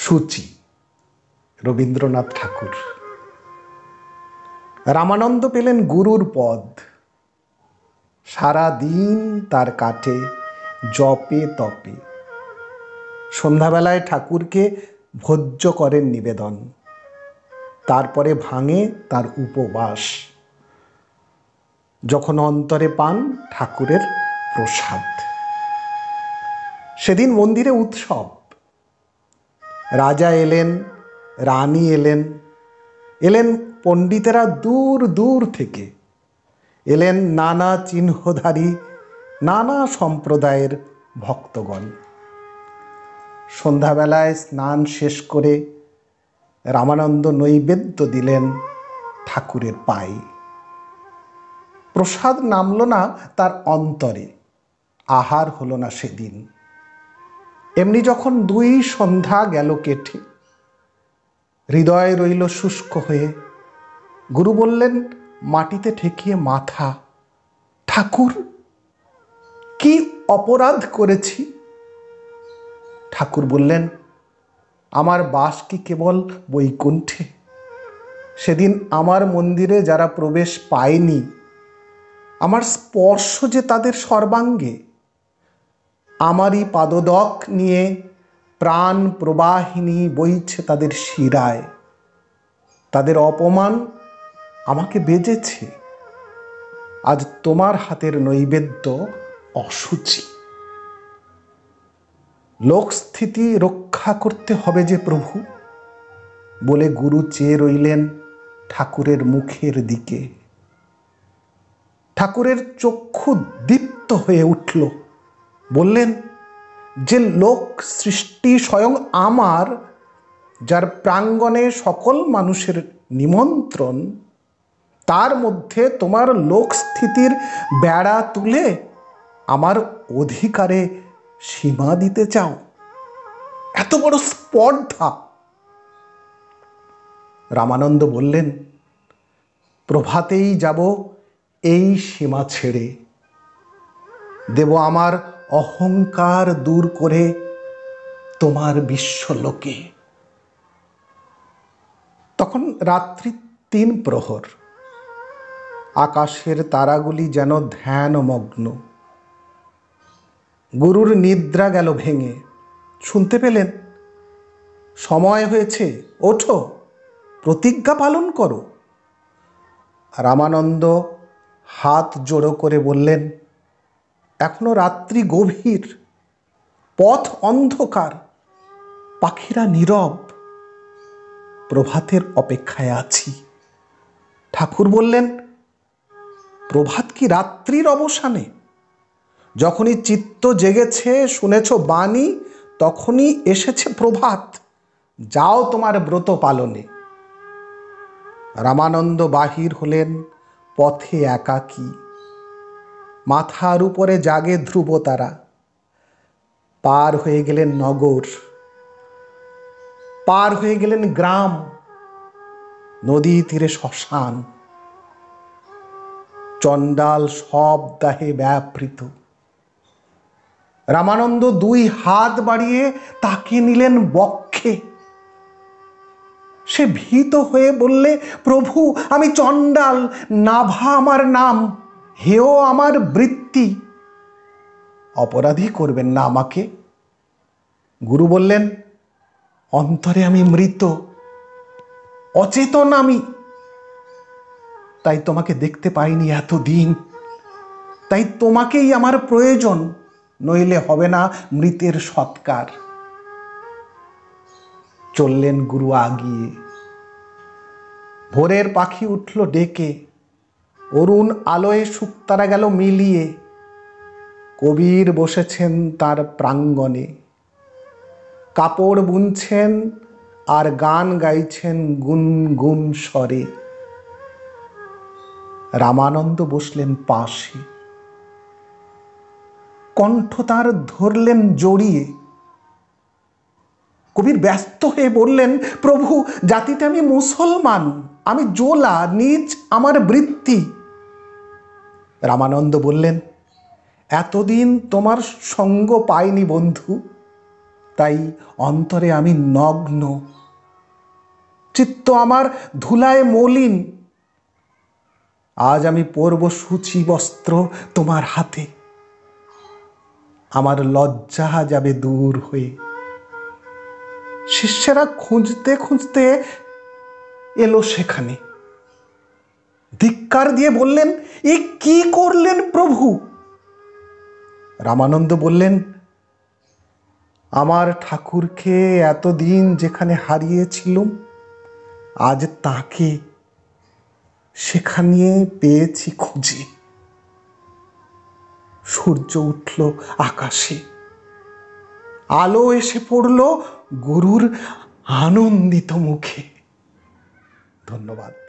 সূচি রবীন্দ্রনাথ ঠাকুর। রামানন্দ পেলেন গুরুর পদ। সারা দিন তার কাটে জপে তপে। সন্ধ্যাবেলায় ঠাকুরকে ভোজ্য করেন নিবেদন, তারপরে ভাঙে তার উপবাস যখন অন্তরে পান ঠাকুরের প্রসাদ। সেদিন মন্দিরে উৎসব। রাজা এলেন, রানী এলেন, এলেন পণ্ডিতেরা দূর দূর থেকে, এলেন নানা চিহ্নধারী নানা সম্প্রদায়ের ভক্তগণ। সন্ধ্যাবেলায় স্নান শেষ করে রামানন্দ নৈবেদ্য দিলেন ঠাকুরের পায়ে। প্রসাদ নামল না তার অন্তরে, আহার হলো না সেদিন। এমনি যখন দুই সন্ধ্যা গেল কেটে, হৃদয় রইল শুষ্ক হয়ে, গুরু বললেন মাটিতে ঠেকিয়ে মাথা, ঠাকুর কি অপরাধ করেছি? ঠাকুর বললেন, আমার বাস কি কেবল বৈকুণ্ঠে? সেদিন আমার মন্দিরে যারা প্রবেশ পায়নি, আমার স্পর্শ যে তাদের সর্বাঙ্গে। আমারই পাদদক নিয়ে প্রাণ প্রবাহিনী বইছে তাদের শিরায়। তাদের অপমান আমাকে বেজেছে। আজ তোমার হাতের নৈবেদ্য অশুচি। লোকস্থিতি রক্ষা করতে হবে যে প্রভু, বলে গুরু চেয়ে রইলেন ঠাকুরের মুখের দিকে। ঠাকুরের চক্ষু দীপ্ত হয়ে উঠল। বললেন, যে লোক সৃষ্টি স্বয়ং আমার, যার প্রাঙ্গণে সকল মানুষের নিমন্ত্রণ, তার মধ্যে তোমার লোক স্থিতির বেড়া তুলে আমার অধিকারে সীমা দিতে চাও? এত বড় স্পর্ধা! রামানন্দ বললেন, প্রভাতেই যাব এই সীমা ছেড়ে, দেব আমার অহংকার দূর করে তোমার বিশ্বলোকে। তখন রাত্রি ৩ প্রহর। আকাশের তারাগুলি যেন ধ্যানমগ্ন। গুরুর নিদ্রা গেল ভেঙে। শুনতে পেলেন, সময় হয়েছে, ওঠো, প্রতিজ্ঞা পালন করো। রামানন্দ হাত জোড়ো করে বললেন, এখনো রাত্রি গভীর, পথ অন্ধকার, পাখিরা নীরব, প্রভাতের অপেক্ষায় আছি। ঠাকুর বললেন, প্রভাত কি রাত্রির অবসানে? যখনই চিত্ত জেগেছে, শুনেছ বাণী, তখনই এসেছে প্রভাত। যাও তোমার ব্রত পালনে। রামানন্দ বাহির হলেন পথে একাকী। মাথার উপরে জাগে ধ্রুবতারা। পার হয়ে গেলেন নগর, পার হয়ে গেলেন গ্রাম, নদী তীরে শ্মশান। চণ্ডাল সব দাহে ব্যাপৃত। রামানন্দ 2 হাত বাড়িয়ে তাকে নিলেন বক্ষে। সে ভীত হয়ে বললে, প্রভু আমি চণ্ডাল, নাভা আমার নাম, হেও আমার বৃত্তি, অপরাধী করবেন না আমাকে। গুরু বললেন, অন্তরে আমি মৃত, অচেতন আমি, তাই তোমাকে দেখতে পাইনি এতদিন। তাই তোমাকেই আমার প্রয়োজন, নইলে হবে না মৃতের সৎকার। চললেন গুরু আগিয়ে। ভোরের পাখি উঠল ডেকে, অরুণ আলোয় শুকতারা গেল মিলিয়ে। কবির বসেছেন তার প্রাঙ্গণে, কাপড় বুনছেন আর গান গাইছেন গুনগুন স্বরে। রামানন্দ বসলেন পাশে, কণ্ঠ তার ধরলেন জড়িয়ে। কবির ব্যস্ত হয়ে বললেন, প্রভু জাতিতে আমি মুসলমান, আমি জোলা, নিজ আমার বৃত্তি। রামানন্দ বললেন, এতদিন তোমার সঙ্গ পাইনি বন্ধু, তাই অন্তরে আমি নগ্ন, চিত্ত আমার ধুলায় মলিন। আজ আমি পরব সূচি বস্ত্র তোমার হাতে, আমার লজ্জা যাবে দূর হয়ে। শিষ্যেরা খুঁজতে খুঁজতে এলো সেখানে, ধিক্কার দিয়ে বললেন, এ কি করলেন প্রভু? রামানন্দ বললেন, আমার ঠাকুরকে এতদিন যেখানে হারিয়েছিলুম, আজ তাকে সেখানে পেয়েছি খুঁজে। সূর্য উঠল আকাশে, আলো এসে পড়ল গুরুর আনন্দিত মুখে। ধন্যবাদ।